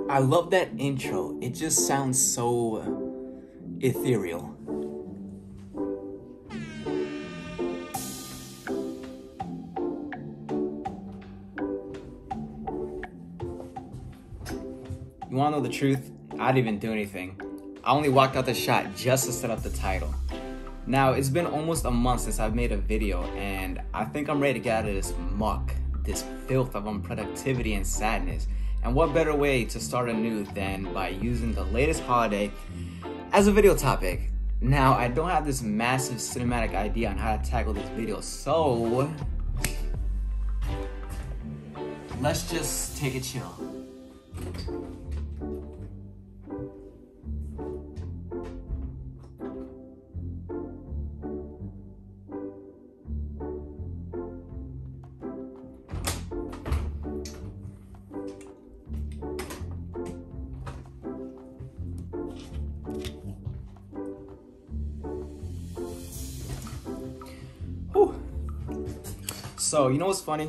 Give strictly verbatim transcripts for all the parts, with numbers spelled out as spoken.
I love that intro. It just sounds so ethereal. You wanna know the truth? I didn't even do anything. I only walked out the shot just to set up the title. Now, it's been almost a month since I've made a video, and I think I'm ready to get out of this muck, this filth of unproductivity and sadness. And what better way to start anew than by using the latest holiday as a video topic. Now, I don't have this massive cinematic idea on how to tackle this video, so let's just take a chill. So, you know what's funny?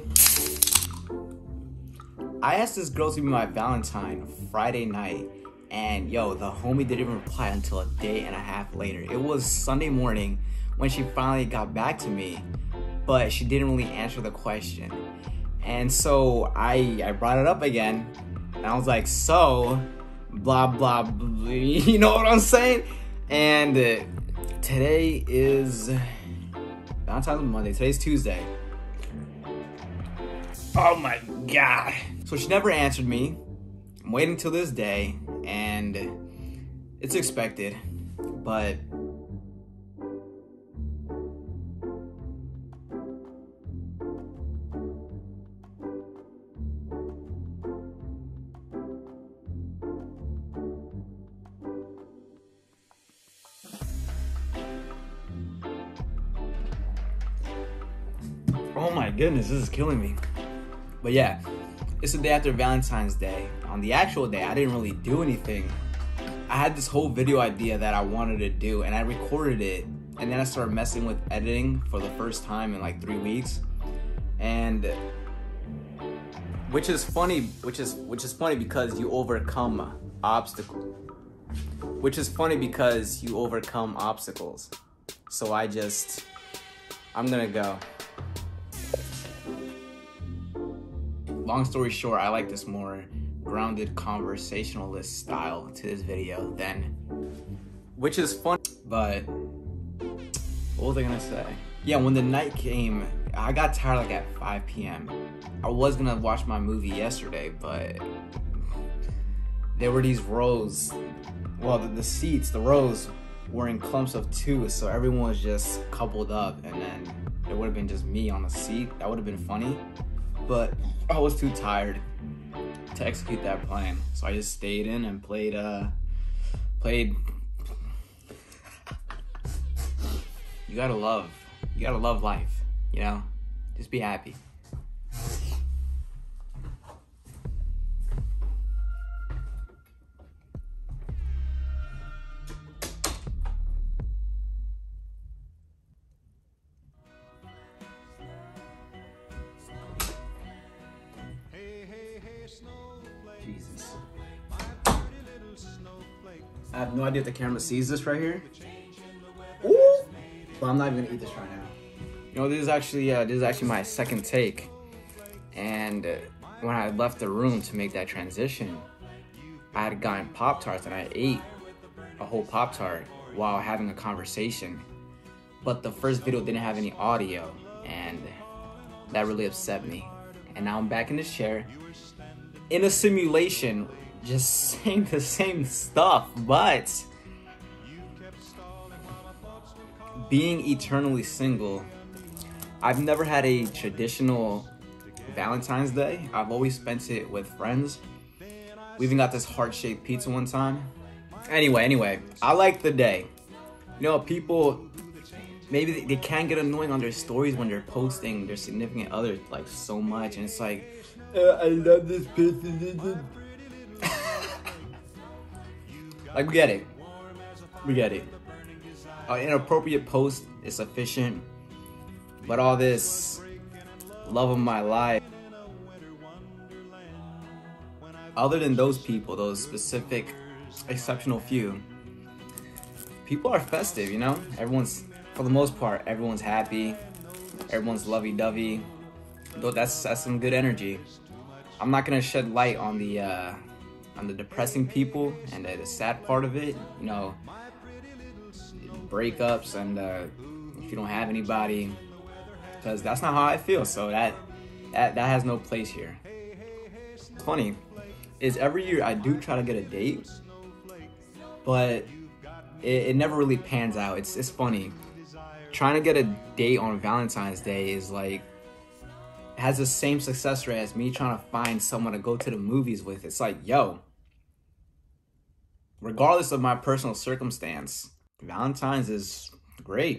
I asked this girl to be my Valentine Friday night, and yo, the homie didn't even reply until a day and a half later. It was Sunday morning when she finally got back to me, but she didn't really answer the question. And so I, I brought it up again, and I was like, so, blah, blah, blah, you know what I'm saying? And uh, today is Valentine's Monday, today's Tuesday. Oh my God. So she never answered me. I'm waiting till this day, and it's expected, but oh my goodness, this is killing me. But yeah, it's the day after Valentine's Day. On the actual day, I didn't really do anything. I had this whole video idea that I wanted to do, and I recorded it, and then I started messing with editing for the first time in like three weeks. And which is funny, which is which is funny because you overcome obstacles. Which is funny because you overcome obstacles. So I just, I'm gonna go. Long story short, I like this more grounded conversationalist style to this video than, which is fun, but what was I gonna say? Yeah, when the night came, I got tired like at five P M I was gonna watch my movie yesterday, but there were these rows, well, the, the seats, the rows were in clumps of two, so everyone was just coupled up, and then it would have been just me on the seat. That would have been funny. But I was too tired to execute that plan, so I just stayed in and played, uh, played. You gotta love, you gotta love life, you know? Just be happy. Jesus. I have no idea if the camera sees this right here. Ooh! But I'm not even gonna eat this right now. You know, this is actually uh, this is actually my second take. And uh, when I left the room to make that transition, I had gotten Pop-Tarts and I ate a whole Pop-Tart while having a conversation. But the first video didn't have any audio, and that really upset me. And now I'm back in this chair, in a simulation, just saying the same stuff, but being eternally single, I've never had a traditional Valentine's Day. I've always spent it with friends. We even got this heart-shaped pizza one time. Anyway, anyway, I like the day. You know, people, maybe they, they can get annoying on their stories when they're posting their significant other like so much, and it's like, Uh, I love this person. Like, we get it. We get it. An inappropriate post is sufficient, but all this love of my life, other than those people, those specific, exceptional few, people are festive, you know? Everyone's, for the most part, everyone's happy. Everyone's lovey-dovey. Though that's, that's some good energy. I'm not gonna shed light on the, uh, on the depressing people and the, the sad part of it, you know, breakups and uh, if you don't have anybody, because that's not how I feel. So that, that, that has no place here. It's funny, is every year I do try to get a date, but it, it never really pans out. It's, it's funny. Trying to get a date on Valentine's Day is like, has the same success rate as me trying to find someone to go to the movies with. It's like, yo, regardless of my personal circumstance, Valentine's is great.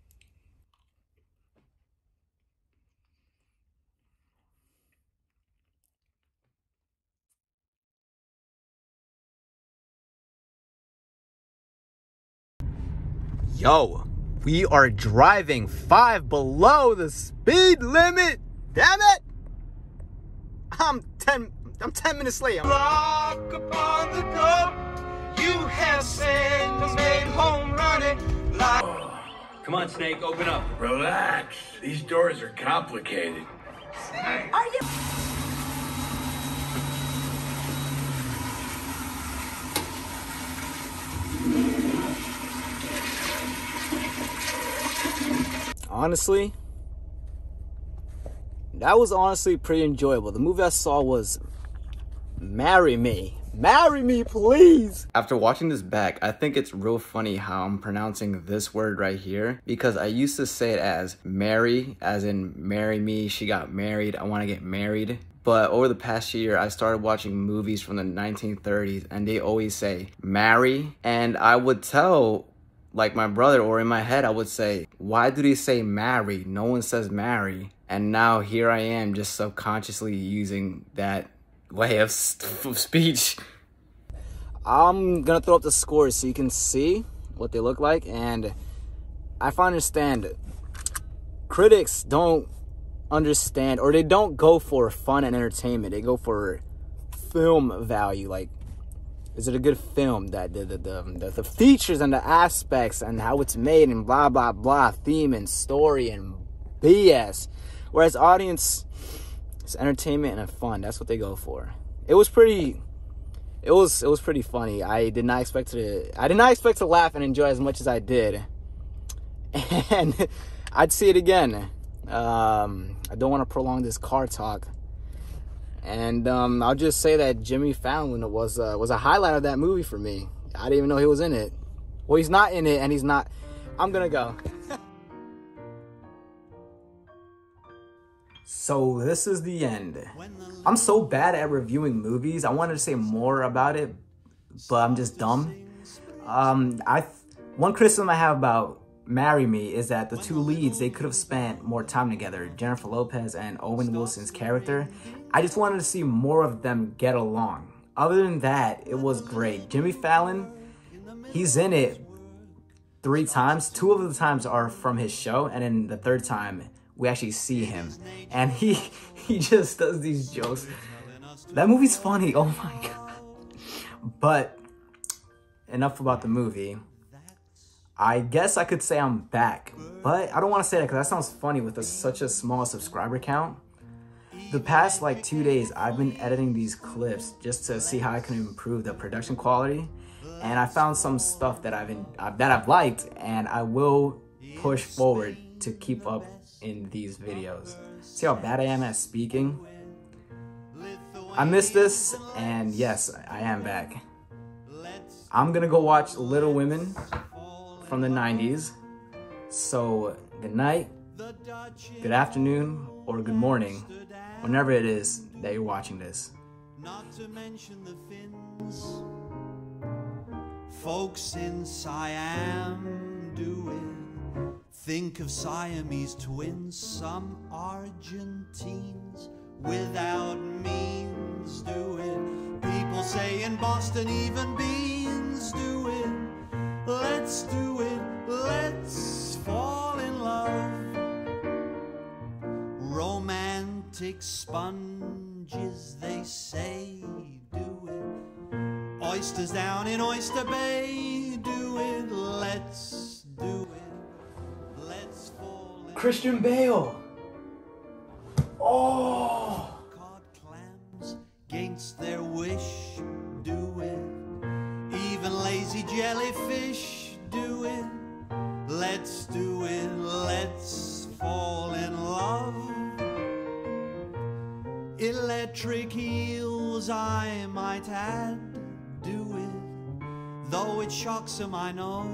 Yo, we are driving five below the speed limit. Damn it! I'm ten. I'm ten minutes late. Lock upon the door. You have sent us made home running. Like Oh, Come on, Snake, open up. relax. These doors are complicated. Are you? Honestly, that was honestly pretty enjoyable. The movie I saw was Marry Me. Marry me, please. After watching this back, I think it's real funny how I'm pronouncing this word right here, because I used to say it as marry, as in marry me, she got married, I want to get married. But over the past year, I started watching movies from the nineteen thirties, and they always say marry, and I would tell, like my brother, or in my head, I would say, why do they say marry? No one says marry. And now here I am just subconsciously using that way of, of speech. I'm gonna throw up the scores so you can see what they look like. And if I understand, critics don't understand, or they don't go for fun and entertainment. They go for film value. Like, is it a good film? That the the, the the features and the aspects and how it's made and blah blah blah, theme and story and B S. Whereas audience, it's entertainment and fun. That's what they go for. It was pretty. It was it was pretty funny. I did not expect to. I did not expect to laugh and enjoy as much as I did. And I'd see it again. Um, I don't want to prolong this car talk. And um, I'll just say that Jimmy Fallon was uh, was a highlight of that movie for me. I didn't even know he was in it. Well, he's not in it, and he's not. I'm gonna go. So this is the end. I'm so bad at reviewing movies. I wanted to say more about it, but I'm just dumb. Um, I one criticism I have about Marry Me is that the two leads, they could have spent more time together, Jennifer Lopez and Owen Wilson's character. I just wanted to see more of them get along. Other than that, it was great. Jimmy Fallon, he's in it three times. Two of the times are from his show, and then the third time, we actually see him. And he, he just does these jokes. That movie's funny, oh my god. But, enough about the movie. I guess I could say I'm back, but I don't want to say that because that sounds funny with a, such a small subscriber count. The past like two days, I've been editing these clips just to see how I can improve the production quality, and I found some stuff that I've in, uh, that I've liked, and I will push forward to keep up in these videos. See how bad I am at speaking? I missed this, and yes, I am back. I'm gonna go watch Little Women from the nineties. So good night, good afternoon, or good morning, whenever it is that you're watching this. not to mention the Finns. Folks in Siam do it. Think of Siamese twins, some Argentines without means do it. People say in Boston even beans do it. Let's do it, let's fall in love. Romantic romantic sponges, they say, do it. Oysters down in Oyster Bay, do it. Let's do it. Let's fall in Christian Bale. Oh. cod clams against their wish, do it. Even lazy jellyfish, do it. Let's do it. Let's fall in love. Electric eels, I might add, do it. Though it shocks 'em, I know.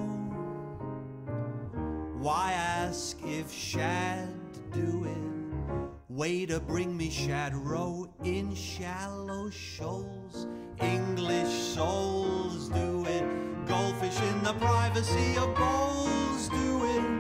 Why ask if shad do it? Waiter, bring me shad roe in shallow shoals. English souls, do it. Goldfish in the privacy of bowls, do it.